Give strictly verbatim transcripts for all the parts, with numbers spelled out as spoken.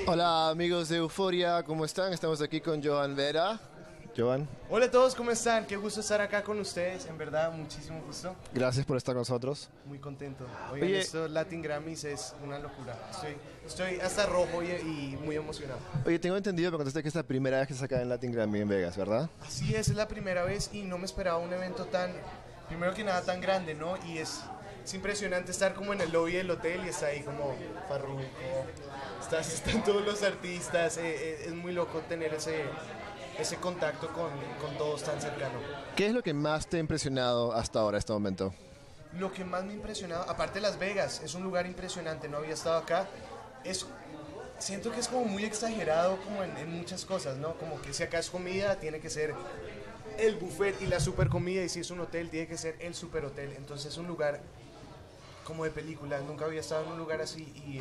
Hola amigos de Euforia, ¿cómo están? Estamos aquí con Johan Vera. Johan, Hola a todos, ¿cómo están? Qué gusto estar acá con ustedes, en verdad, muchísimo gusto. gracias por estar con nosotros. Muy contento. Oigan, Oye, estos Latin Grammys es una locura. Estoy, estoy hasta rojo y, y muy emocionado. Oye, tengo entendido, me contaste que es la primera vez que se saca en Latin Grammy en Vegas, ¿verdad? Así es, es la primera vez y no me esperaba un evento tan, primero que nada, tan grande, ¿no? Y es, es impresionante estar como en el lobby del hotel y está ahí como Farruko, estás, están todos los artistas, eh, eh, es muy loco tener ese... ese contacto con, con todos tan cercano. ¿Qué es lo que más te ha impresionado hasta ahora, este momento? Lo que más me ha impresionado, aparte de Las Vegas, es un lugar impresionante, no había estado acá, es, siento que es como muy exagerado como en, en muchas cosas, ¿no? Como que si acá es comida, tiene que ser el buffet y la super comida, y si es un hotel, tiene que ser el super hotel, entonces es un lugar como de película, nunca había estado en un lugar así y,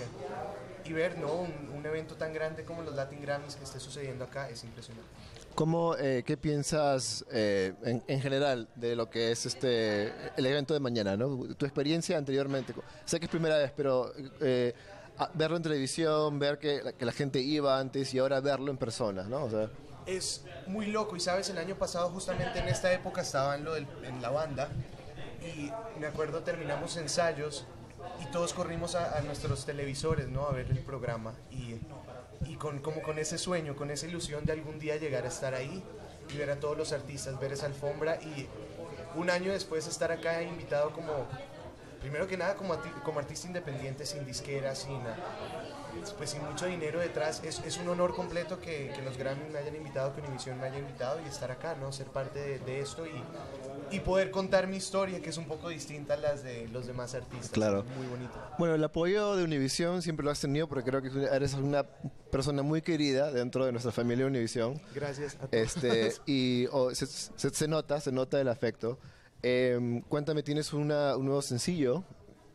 y ver, ¿no? Un, un evento tan grande como los Latin Grammys que esté sucediendo acá es impresionante. ¿Cómo, eh, qué piensas eh, en, en general de lo que es este el evento de mañana, ¿no? Tu experiencia anteriormente, sé que es primera vez, pero eh, a- verlo en televisión, ver que la, que la gente iba antes y ahora verlo en persona, ¿no? O sea, Es muy loco y sabes, el año pasado justamente en esta época estaba en, lo del, en la banda y me acuerdo terminamos ensayos y todos corrimos a, a nuestros televisores, ¿no? A ver el programa y, y con, como con ese sueño, con esa ilusión de algún día llegar a estar ahí y ver a todos los artistas, ver esa alfombra y un año después estar acá invitado como, primero que nada como, ati- como artista independiente, sin disquera, sin, pues, sin mucho dinero detrás, es, es un honor completo que, que los Grammy me hayan invitado, que Univision me haya invitado y estar acá, ¿no? Ser parte de, de esto y, y poder contar mi historia, que es un poco distinta a las de los demás artistas. Claro. Muy bonito. bueno, el apoyo de Univision siempre lo has tenido porque creo que eres una persona muy querida dentro de nuestra familia Univision. Gracias a todos. Este, y oh, se, se- se nota, se nota el afecto. Em, cuéntame, tienes una, un nuevo sencillo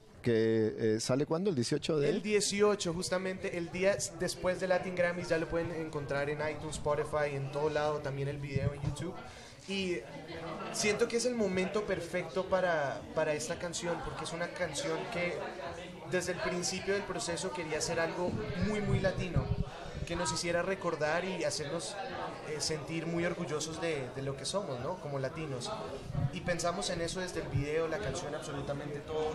que eh, sale cuándo, el dieciocho de... El dieciocho, justamente el día después de Latin Grammys, ya lo pueden encontrar en iTunes, Spotify, en todo lado, también el video en YouTube. Y siento que es el momento perfecto para, para esta canción, porque es una canción que desde el principio del proceso quería hacer algo muy, muy latino, que nos hiciera recordar y hacernos eh, sentir muy orgullosos de, de lo que somos, ¿no? Como latinos. Y pensamos en eso desde el video, la canción, absolutamente todo.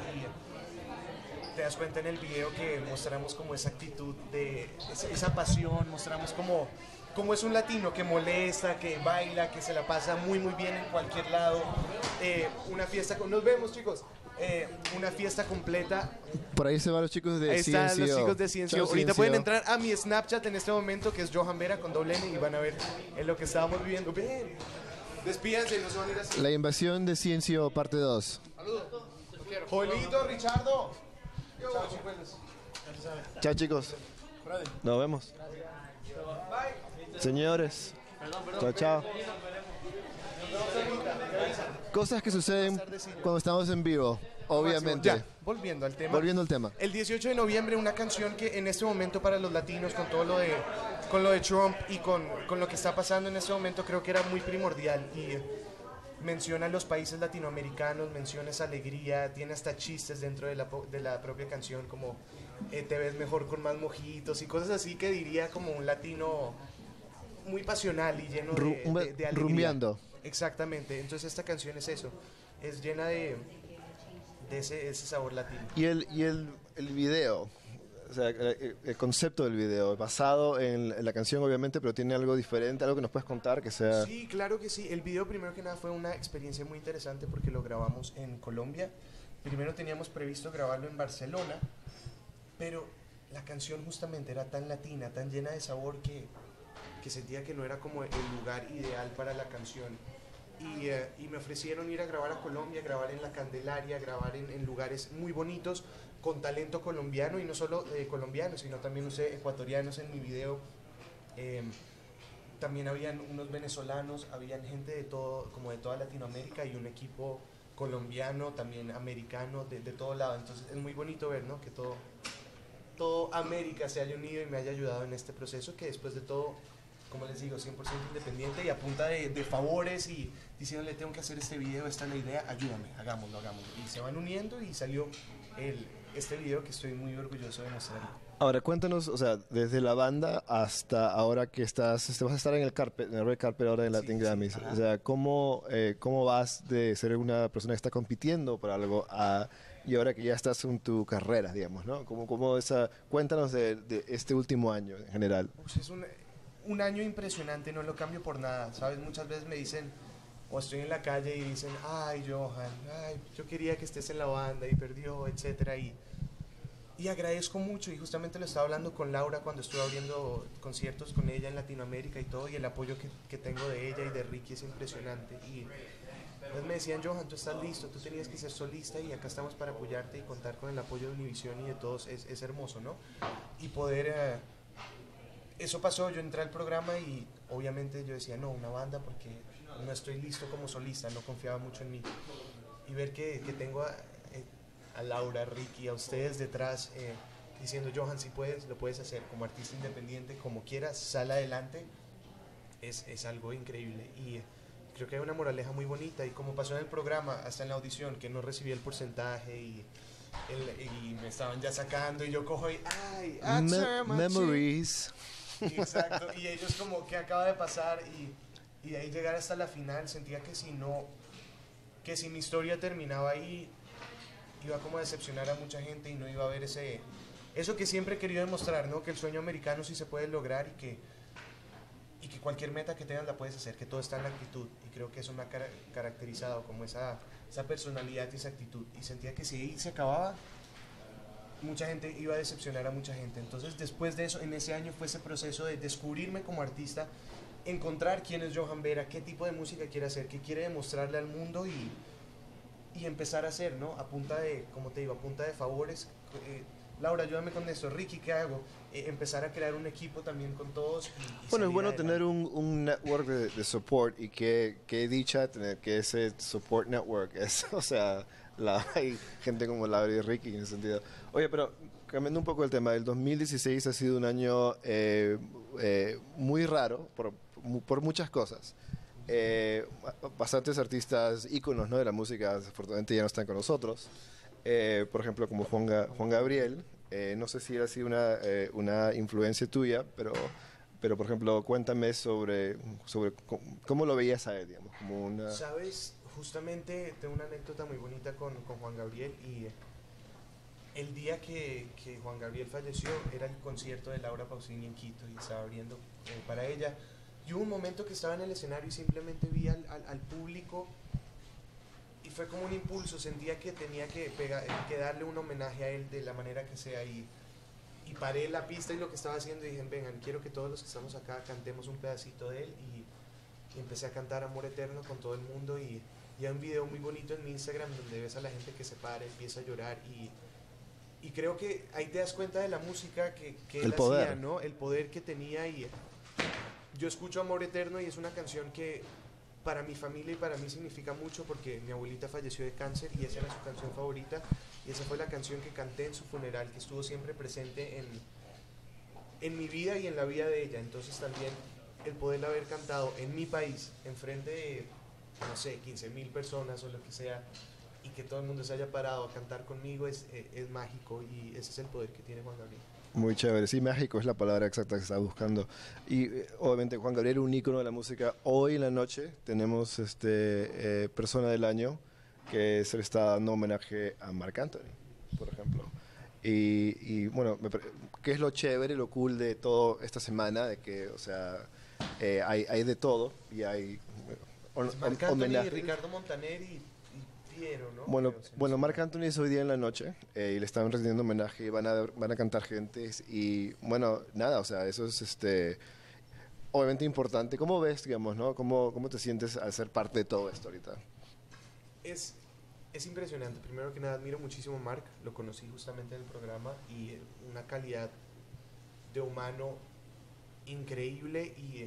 Y te das cuenta en el video que mostramos como esa actitud de esa, esa pasión, mostramos como, como es un latino que molesta, que baila, que se la pasa muy muy bien en cualquier lado. Eh, una fiesta, con, nos vemos chicos, eh, una fiesta completa. Por ahí se van los chicos de Ahí están C N C O. los chicos de Ciencio. Chao, Ahorita C N C O. pueden entrar a mi Snapchat en este momento, que es Johan Vera con doble N, y van a ver en lo que estábamos viviendo. Ven, despídense, no se van a ir así. La invasión de C N C O, parte dos. Joelito, Richardo. Chao, chicuelos. Chao chicos. Nos vemos. Señores. Chao, chao. Cosas que suceden cuando estamos en vivo, obviamente. Ya, volviendo al tema. Volviendo al tema. El dieciocho de noviembre, una canción que en este momento para los latinos, con todo lo de, con lo de Trump y con, con lo que está pasando en este momento, creo que era muy primordial. Y menciona los países latinoamericanos, menciona esa alegría, tiene hasta chistes dentro de la, po- de la propia canción, como eh, te ves mejor con más mojitos y cosas así que diría como un latino muy pasional y lleno de, Ru- un- de- de alegría. rumbeando. Exactamente, entonces esta canción es eso, es llena de, de ese, ese sabor latino. Y el, y el, el video, o sea, el, el concepto del video, basado en, en la canción obviamente, pero tiene algo diferente, algo que nos puedes contar que sea... Sí, claro que sí. El video primero que nada fue una experiencia muy interesante porque lo grabamos en Colombia. Primero teníamos previsto grabarlo en Barcelona, pero la canción justamente era tan latina, tan llena de sabor que, que sentía que no era como el lugar ideal para la canción. Y, eh, y me ofrecieron ir a grabar a Colombia, grabar en La Candelaria, grabar en, en lugares muy bonitos, con talento colombiano, y no solo eh, colombianos, sino también usé ecuatorianos en mi video. Eh, también habían unos venezolanos, habían gente de todo, como de toda Latinoamérica, y un equipo colombiano, también americano, de, de todo lado. Entonces es muy bonito ver, ¿no? Que todo, todo América se haya unido y me haya ayudado en este proceso, que después de todo, como les digo, cien por ciento independiente y a punta de, de favores y diciéndole tengo que hacer este video, esta es la idea, ayúdame, hagámoslo, hagámoslo. Y se van uniendo y salió el, este video que estoy muy orgulloso de mostrarlo. Ahora, cuéntanos, o sea, desde la banda hasta ahora que estás, este, vas a estar en el carpet, en el red carpet ahora de Latin Sí, Grammys. sí, O sea, ¿cómo, eh, ¿cómo vas de ser una persona que está compitiendo por algo a, y ahora que ya estás en tu carrera, digamos, ¿no? ¿Cómo, cómo esa, cuéntanos de, de este último año en general. Pues es un, un año impresionante, no lo cambio por nada, ¿sabes? Muchas veces me dicen, o estoy en la calle y dicen, ay, Johan, ay, yo quería que estés en la banda y perdió, etcétera, y... Y agradezco mucho, y justamente lo estaba hablando con Laura cuando estuve abriendo conciertos con ella en Latinoamérica y todo, y el apoyo que, que tengo de ella y de Ricky es impresionante. Y entonces me decían, Johan, tú estás listo, tú tenías que ser solista y acá estamos para apoyarte y contar con el apoyo de Univision y de todos, es, es hermoso, ¿no? Y poder... Eh, eso pasó, yo entré al programa y obviamente yo decía, no, una banda porque no estoy listo como solista, no confiaba mucho en mí. Y ver que, que tengo... A, a Laura, a Ricky, a ustedes detrás, eh, diciendo, Johan, si puedes, lo puedes hacer como artista independiente, como quieras, sal adelante, es, es algo increíble. Y eh, creo que hay una moraleja muy bonita, y como pasó en el programa, hasta en la audición, que no recibí el porcentaje, y, el, y me estaban ya sacando, y yo cojo y, ay, Me memories. Exacto, y ellos como, ¿qué acaba de pasar? Y, y de ahí llegar hasta la final, sentía que si no, que si mi historia terminaba ahí, iba como a decepcionar a mucha gente y no iba a ver ese, eso que siempre he querido demostrar, ¿no? Que el sueño americano sí se puede lograr y que, y que cualquier meta que tengas la puedes hacer, que todo está en la actitud. Y creo que eso me ha car caracterizado como esa, esa personalidad y esa actitud. Y sentía que si ahí se acababa, mucha gente iba a decepcionar a mucha gente. Entonces después de eso, en ese año fue ese proceso de descubrirme como artista, encontrar quién es Johan Vera, qué tipo de música quiere hacer, qué quiere demostrarle al mundo, y y empezar a hacer, ¿no? A punta de, como te digo, a punta de favores. Eh, Laura, ayúdame con esto. Ricky, ¿qué hago? Eh, empezar a crear un equipo también con todos. Y, y Bueno, es bueno adelante. tener un, un network de, de support, y qué, qué dicha tener que ese support network es, o sea, la, hay gente como Laura y Ricky en ese sentido. Oye, pero cambiando un poco el tema, el dos mil dieciséis ha sido un año eh, eh, muy raro por, por muchas cosas. Eh, bastantes artistas íconos, ¿no?, de la música desafortunadamente ya no están con nosotros, eh, por ejemplo como Juan, Ga Juan Gabriel. Eh, no sé si ha sido una, eh, una influencia tuya, pero, pero por ejemplo cuéntame sobre, sobre cómo, cómo lo veías a él, digamos, como una... Sabes, justamente tengo una anécdota muy bonita con, con Juan Gabriel, y el día que, que Juan Gabriel falleció era el concierto de Laura Pausini en Quito y estaba abriendo eh, para ella. Y hubo un momento que estaba en el escenario y simplemente vi al, al, al público, y fue como un impulso, sentía que tenía que, pegar, que darle un homenaje a él de la manera que sea, y, y paré la pista y lo que estaba haciendo y dije, vengan, quiero que todos los que estamos acá cantemos un pedacito de él, y, y empecé a cantar Amor Eterno con todo el mundo, y, y hay un video muy bonito en mi Instagram donde ves a la gente que se para, empieza a llorar, y, y creo que ahí te das cuenta de la música que, que él El poder. hacía, ¿no? El poder que tenía. Y yo escucho Amor Eterno y es una canción que para mi familia y para mí significa mucho, porque mi abuelita falleció de cáncer y esa era su canción favorita, y esa fue la canción que canté en su funeral, que estuvo siempre presente en, en mi vida y en la vida de ella. Entonces también el poderla haber cantado en mi país, enfrente de, no sé, quince mil personas o lo que sea, y que todo el mundo se haya parado a cantar conmigo, es, es, es mágico, y ese es el poder que tiene Juan Gabriel. Muy chévere, sí, México es la palabra exacta que estaba buscando. Y eh, obviamente Juan Gabriel, un ícono de la música. Hoy en la noche tenemos este eh, Persona del Año, que se le está dando homenaje a Marc Anthony, por ejemplo. Y, y bueno, me, ¿qué es lo chévere, lo cool de toda esta semana? De que, o sea, eh, hay, hay de todo, y hay on, Marc Anthony, Ricardo Montaner y Piero, ¿no? Bueno, Pero, bueno, Marc Anthony es hoy día en la noche, eh, y le están rendiendo homenaje, y van a, van a cantar gentes, y bueno, nada, o sea, eso es este obviamente importante. ¿Cómo ves, digamos, no? ¿Cómo, cómo te sientes al ser parte de todo esto ahorita? Es, es impresionante. Primero que nada, admiro muchísimo a Marc, lo conocí justamente en el programa, y una calidad de humano increíble, y...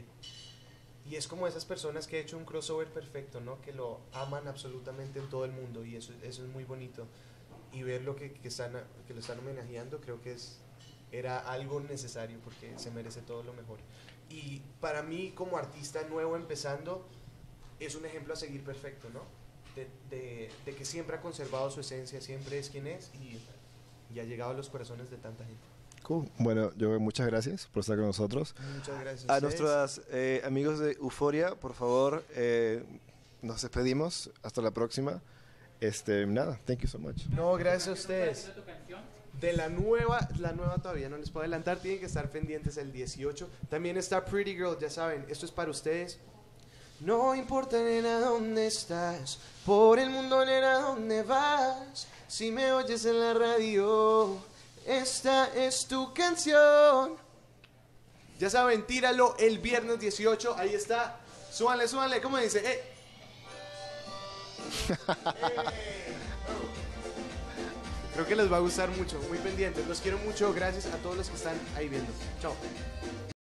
Y es como esas personas que han hecho un crossover perfecto, ¿no? Que lo aman absolutamente en todo el mundo, y eso, eso es muy bonito. Y ver lo que, que, están, que lo están homenajeando, creo que es, era algo necesario, porque se merece todo lo mejor. Y para mí, como artista nuevo empezando, es un ejemplo a seguir perfecto, ¿no? De, de, de que siempre ha conservado su esencia, siempre es quien es, y, y ha llegado a los corazones de tanta gente. Cool. Bueno, yo muchas gracias por estar con nosotros. Muchas gracias. A nuestros eh, amigos de Euforia, por favor, eh, nos despedimos. Hasta la próxima. Este, nada, thank you so much. No, gracias a ustedes. De la nueva, la nueva todavía no les puedo adelantar, tienen que estar pendientes el dieciocho. También está Pretty Girl, ya saben, esto es para ustedes. No importa, nena, dónde estás, por el mundo, nena, dónde vas. Si me oyes en la radio, esta es tu canción. Ya saben, tíralo el viernes dieciocho, ahí está. Súbanle, súbanle, ¿cómo dice? Eh. Creo que les va a gustar mucho, muy pendientes. Los quiero mucho, gracias a todos los que están ahí viendo. Chao.